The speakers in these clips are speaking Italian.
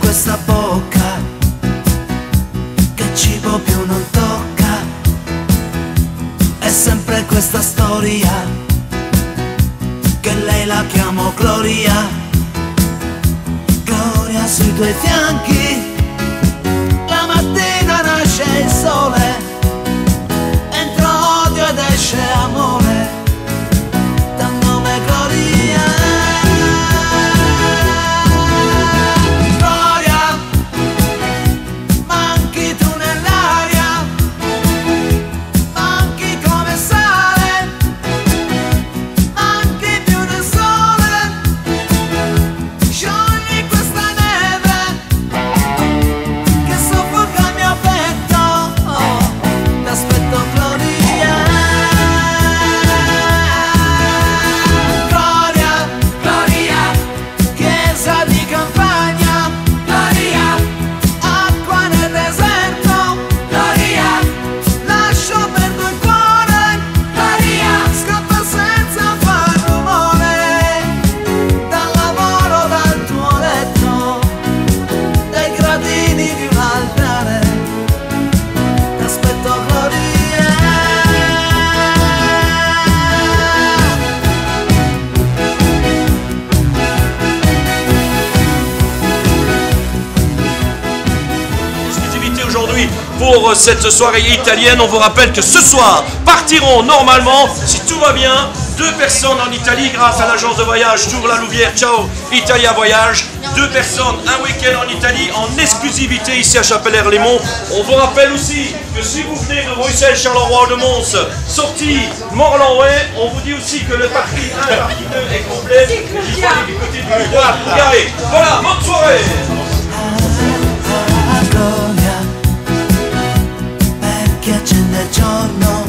questa bocca che cibo più non tocca. È sempre questa storia che lei la chiamo Gloria. Gloria sui tuoi fianchi, la mattina nasce il sole, entra odio ed esce amore, dal nome Gloria. Gloria, manchi tu nell'aria, manchi come sale, manchi più del sole, sciogli questa neve che soffoca il mio petto, oh, t'aspetto Gloria. Gloria, Gloria, chiesa di campagna, Gloria, acqua nel deserto, Gloria, lascio perdo il cuore, Gloria, scappa senza far rumore, dal lavoro, dal tuo letto, dai gradini di un altare, t'aspetto Gloria. Exclusivité aujourd'hui pour cette soirée italienne. On vous rappelle que ce soir partiront normalement, si tout va bien, 2 personnes en Italie grâce à l'agence de voyage Tour La Louvière. Ciao Italia Voyage. 2 personnes, un week-end en Italie en exclusivité ici à Chapelle-Herlémont. On vous rappelle aussi que si vous venez de Bruxelles, Charleroi ou de Mons, sortie Morlan-Way, on vous dit aussi que le parking 1 et le parking 2 est complet. Disponible du côté du couloir pour garer. Voilà, bonne soirée. Gloria, perché accende il giorno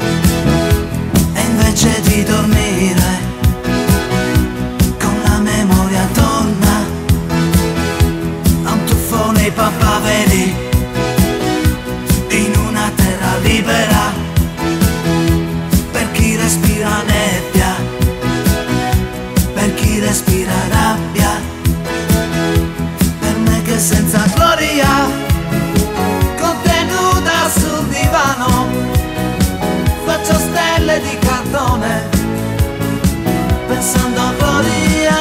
e invece di dormire con la memoria torna a un tuffo nei papaveri in una terra libera per chi respira nebbia, per chi respira rabbia, per me che senza gloria, contenuta sul divano, faccio stelle di cartone, pensando a gloria.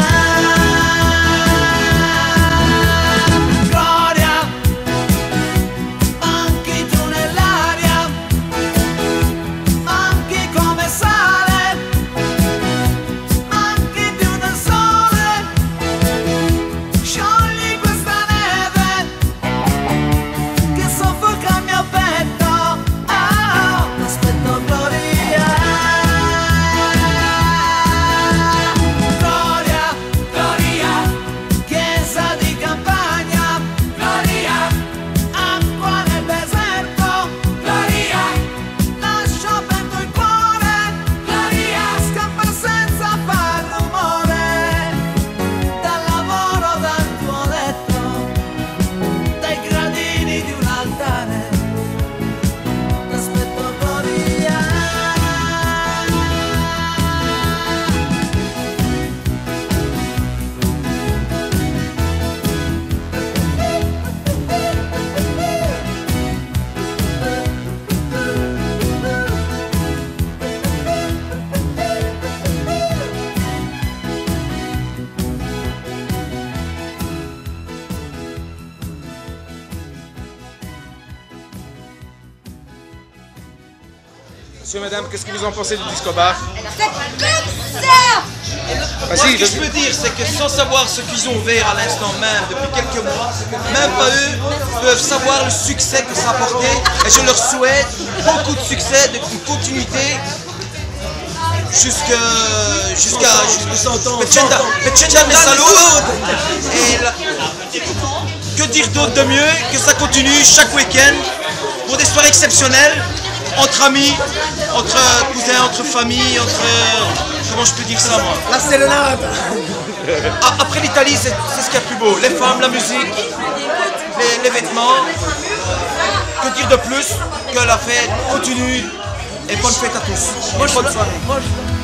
Gloria, manchi tu nell'aria, manchi come sale, manchi più del sole, sciogli questa neve che soffoca il mio petto, oh, t'aspetto Gloria. Gloria, Gloria, chiesa di campagna, Gloria, acqua nel deserto, Gloria, lascio aperto il cuore, Gloria, scappa senza far rumore, dal lavoro, dal tuo letto, dai gradini di un altare, t'aspetto Gloria. Monsieur, madame, qu'est-ce que vous en pensez du disco bar? C'est comme ça! Vas-y, Ce que je peux dire, c'est que sans savoir ce qu'ils ont ouvert à l'instant même, depuis quelques mois, même pas eux peuvent savoir le succès que ça a apporté. Et je leur souhaite beaucoup de succès, de continuité, jusqu'à Petchenda et Salud. Et que dire d'autre de mieux que ça continue chaque week-end pour des soirées exceptionnelles, entre amis, entre cousins, entre familles, entre... Comment je peux dire ça, moi? La sérénade. Après l'Italie, c'est ce qu'il y a de plus beau. Les femmes, la musique, les vêtements. Que dire de plus que la fête continue et bonne fête à tous. Bonne soirée.